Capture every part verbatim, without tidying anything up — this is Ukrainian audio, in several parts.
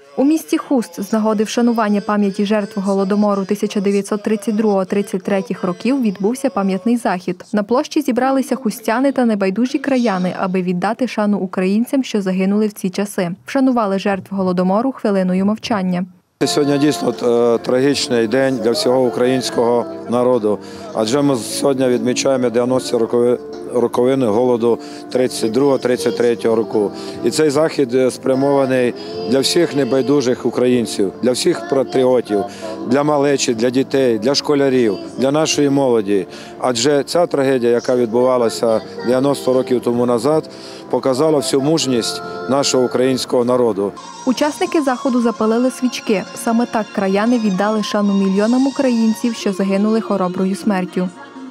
У місті Хуст з нагоди вшанування пам'яті жертв Голодомору тисяча дев'ятсот тридцять другого - тридцять третього років відбувся пам'ятний захід. На площі зібралися хустяни та небайдужі краяни, аби віддати шану українцям, що загинули в ці часи. Вшанували жертв Голодомору хвилиною мовчання. Сьогодні дійсно трагічний день для всього українського народу, адже ми сьогодні відмічаємо дев'яності роковини голоду тридцять другого - тридцять третього року. І цей захід спрямований для всіх небайдужих українців, для всіх патріотів, для малечі, для дітей, для школярів, для нашої молоді. Адже ця трагедія, яка відбувалася дев'яносто років тому назад, показала всю мужність нашого українського народу. Учасники заходу запалили свічки. Саме так краяни віддали шану мільйонам українців, що загинули хороброю смертю.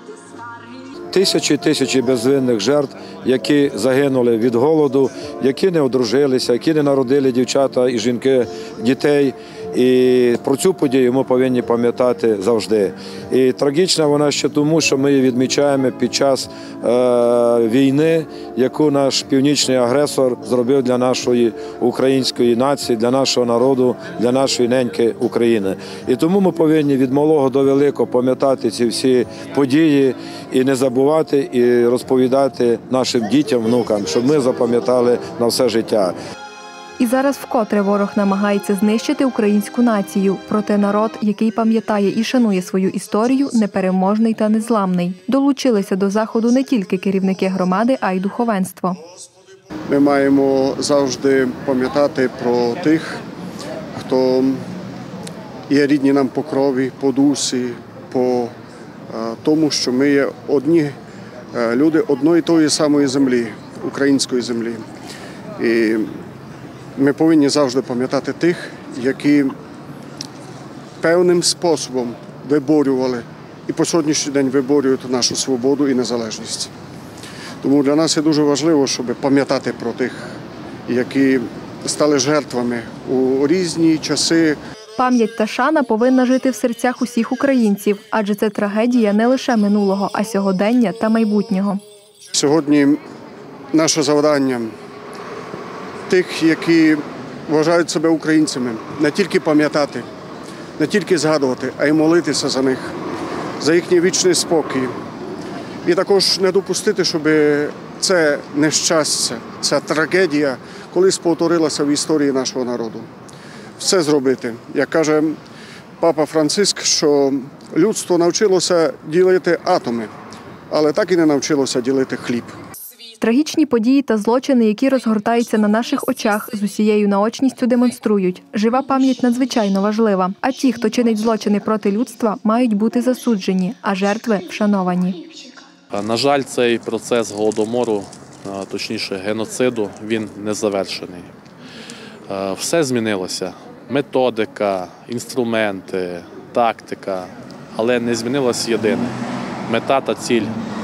Тисячі і тисячі безвинних жертв, які загинули від голоду, які не одружилися, які не народили дівчата і жінки, дітей. І про цю подію ми повинні пам'ятати завжди. І трагічна вона ще тому, що ми її відмічаємо під час е, війни, яку наш північний агресор зробив для нашої української нації, для нашого народу, для нашої неньки України. І тому ми повинні від малого до великого пам'ятати ці всі події і не забувати, і розповідати нашим дітям, внукам, щоб ми запам'ятали на все життя. І зараз вкотре ворог намагається знищити українську націю. Проте народ, який пам'ятає і шанує свою історію, непереможний та незламний. Долучилися до заходу не тільки керівники громади, а й духовенство. Ми маємо завжди пам'ятати про тих, хто є рідні нам по крові, по дусі, по тому, що ми є одні люди одної тої самої землі, української землі. І ми повинні завжди пам'ятати тих, які певним способом виборювали і по сьогоднішній день виборюють нашу свободу і незалежність. Тому для нас є дуже важливо, щоб пам'ятати про тих, які стали жертвами у різні часи. Пам'ять та шана повинна жити в серцях усіх українців, адже це трагедія не лише минулого, а сьогодення та майбутнього. Сьогодні наше завдання – тих, які вважають себе українцями, не тільки пам'ятати, не тільки згадувати, а й молитися за них, за їхній вічний спокій. І також не допустити, щоб це нещастя, ця трагедія колись повторилася в історії нашого народу. Все зробити. Як каже папа Франциск, що людство навчилося ділити атоми, але так і не навчилося ділити хліб. Трагічні події та злочини, які розгортаються на наших очах, з усією наочністю демонструють. Жива пам'ять надзвичайно важлива. А ті, хто чинить злочини проти людства, мають бути засуджені, а жертви – вшановані. На жаль, цей процес Голодомору, точніше геноциду, він не завершений. Все змінилося. Методика, інструменти, тактика. Але не змінилось єдине – мета та ціль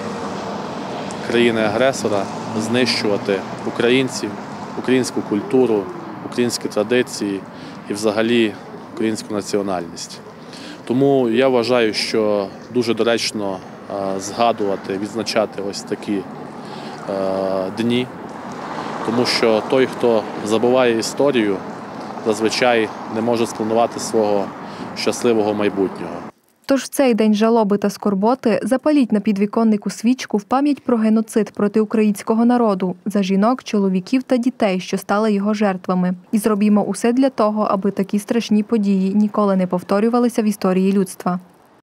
країни-агресора – знищувати українців, українську культуру, українські традиції і взагалі українську національність. Тому я вважаю, що дуже доречно згадувати, відзначати ось такі дні, тому що той, хто забуває історію, зазвичай не може спланувати свого щасливого майбутнього. Тож в цей день жалоби та скорботи запаліть на підвіконнику свічку в пам'ять про геноцид проти українського народу, за жінок, чоловіків та дітей, що стали його жертвами. І зробімо усе для того, аби такі страшні події ніколи не повторювалися в історії людства.